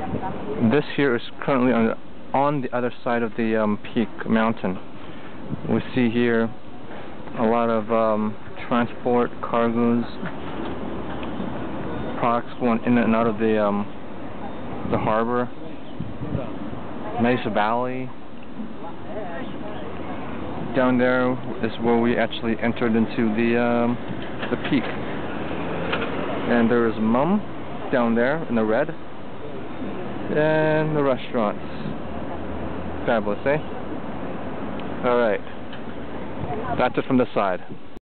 This here is currently on the other side of the peak mountain. We see here a lot of transport, cargoes, products going in and out of the harbor. Nice valley. Down there is where we actually entered into the peak. And there is Mum down there in the red. And the restaurants. Fabulous, eh? Alright. That's it from this side.